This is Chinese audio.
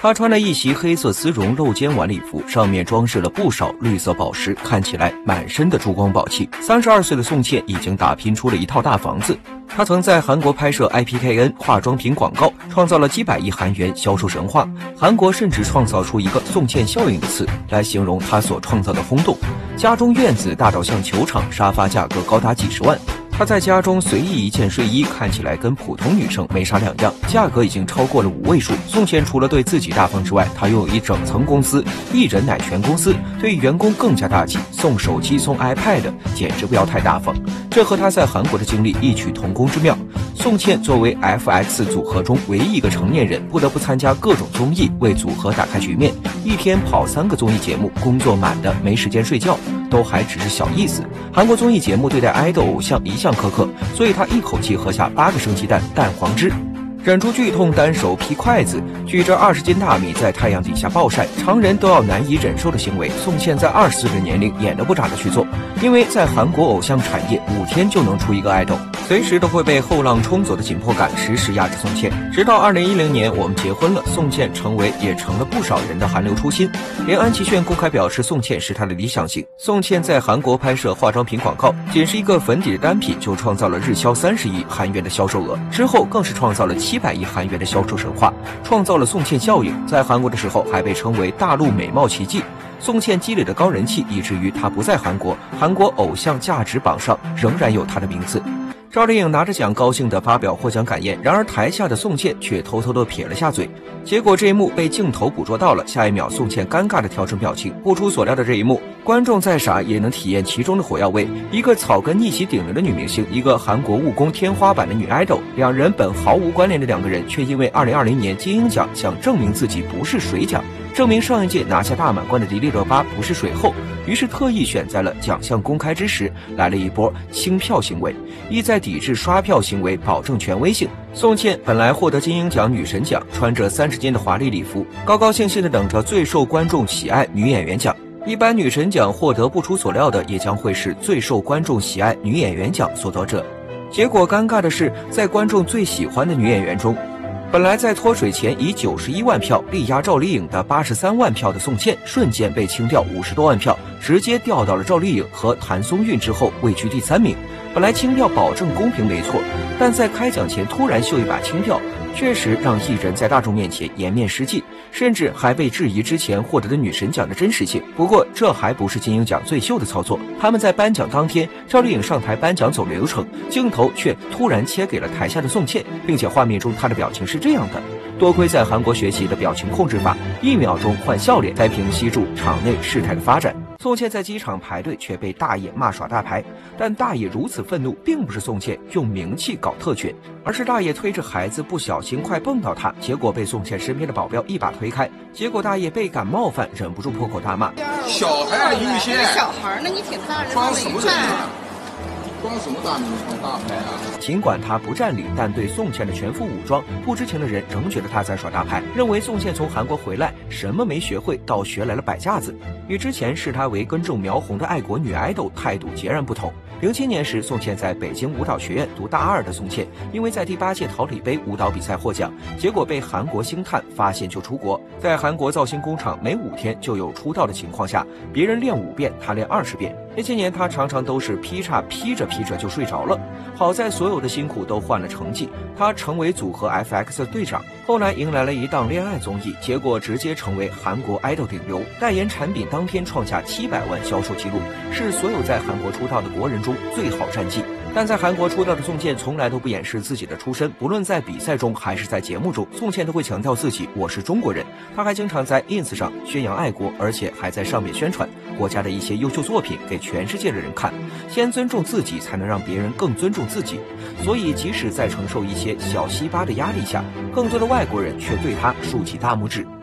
她穿了一袭黑色丝绒露肩晚礼服，上面装饰了不少绿色宝石，看起来满身的珠光宝气。32岁的宋茜已经打拼出了一套大房子。她曾在韩国拍摄 IPKN 化妆品广告，创造了几百亿韩元销售神话。韩国甚至创造出一个宋茜效应的词来形容她所创造的轰动。家中院子大到像球场，沙发价格高达几十万。她在家中随意一件睡衣，看起来跟普通女生没啥两样，价格已经超过了5位数。宋茜除了对自己大方之外，她拥有一整层公司，一人乃全公司，对员工更加大气，送手机送 iPad， 简直不要太大方。这和她在韩国的经历异曲同工之妙。宋茜作为 FX 组合中唯一一个成年人，不得不参加各种综艺，为组合打开局面，一天跑3个综艺节目，工作满的没时间睡觉，都还只是小意思。韩国综艺节目对待爱豆偶像一向苛刻，所以他一口气喝下8个生鸡蛋蛋黄汁，忍住剧痛，单手劈筷子，举着20斤大米在太阳底下暴晒，常人都要难以忍受的行为，宋茜在20岁的年龄眼都不眨的去做。因为在韩国偶像产业5天就能出一个爱豆，随时都会被后浪冲走的紧迫感时时压制宋茜。直到2010年我们结婚了，宋茜也成了不少人的韩流初心，连安琪炫公开表示宋茜是他的理想型。宋茜在韩国拍摄化妆品广告，仅是一个粉底的单品就创造了日销30亿韩元的销售额，之后更是创造了700亿韩元的销售神话，创造了宋茜效应。在韩国的时候还被称为大陆美貌奇迹。宋茜积累的高人气，以至于她不在韩国偶像价值榜上仍然有她的名字。赵丽颖拿着奖高兴地发表获奖感言，然而台下的宋茜却偷偷地撇了下嘴。结果这一幕被镜头捕捉到了，下一秒宋茜尴尬地调整表情。不出所料的这一幕，观众再傻也能体验其中的火药味。一个草根逆袭顶流的女明星，一个韩国务工天花板的女 idol， 两人本毫无关联的两个人，却因为2020年金鹰奖想证明自己不是水奖，证明上一届拿下大满贯的迪丽热巴不是水后，于是特意选在了奖项公开之时来了一波清票行为，意在抵制刷票行为，保证权威性。宋茜本来获得金鹰奖女神奖，穿着30斤的华丽礼服，高高兴兴地等着最受观众喜爱女演员奖。一般女神奖获得不出所料的，也将会是最受观众喜爱女演员奖所得者。结果尴尬的是，在观众最喜欢的女演员中，本来在脱水前以91万票力压赵丽颖的83万票的宋茜，瞬间被清掉50多万票，直接掉到了赵丽颖和谭松韵之后，位居第3名。本来清票保证公平没错，但在开奖前突然秀一把清票，确实让艺人在大众面前颜面失尽，甚至还被质疑之前获得的女神奖的真实性。不过这还不是金鹰奖最秀的操作，他们在颁奖当天，赵丽颖上台颁奖走流程，镜头却突然切给了台下的宋茜，并且画面中她的表情是这样的。多亏在韩国学习的表情控制法，1秒钟换笑脸，才平息住场内事态的发展。宋茜在机场排队却被大爷骂耍大牌，但大爷如此愤怒，并不是宋茜用名气搞特权，而是大爷推着孩子不小心快蹦到他，结果被宋茜身边的保镖一把推开，结果大爷倍感冒犯，忍不住破口大骂： 小孩优先， 小孩呢？你挺大人， 装什么人啊？装什么大名装大牌啊？ 尽管他不占理，但对宋茜的全副武装，不知情的人仍觉得他在耍大牌，认为宋茜从韩国回来什么没学会，倒学来了摆架子，与之前视他为根正苗红的爱国女爱豆态度截然不同。07年时，宋茜在北京舞蹈学院读大2的宋茜，因为在第8届桃李杯舞蹈比赛获奖，结果被韩国星探发现就出国，在韩国造星工厂每5天就有出道的情况下，别人练5遍，他练20遍。那些年他常常都是劈叉劈着就睡着了，好在所有的辛苦都换了成绩，他成为组合 FX 的队长，后来迎来了一档恋爱综艺，结果直接成为韩国爱豆顶流，代言产品当天创下700万销售记录，是所有在韩国出道的国人中最好战绩。但在韩国出道的宋茜从来都不掩饰自己的出身，不论在比赛中还是在节目中，宋茜都会强调自己我是中国人。她还经常在 ins 上宣扬爱国，而且还在上面宣传国家的一些优秀作品给全世界的人看。先尊重自己，才能让别人更尊重自己。所以即使在承受一些小西巴的压力下，更多的外国人却对她竖起大拇指。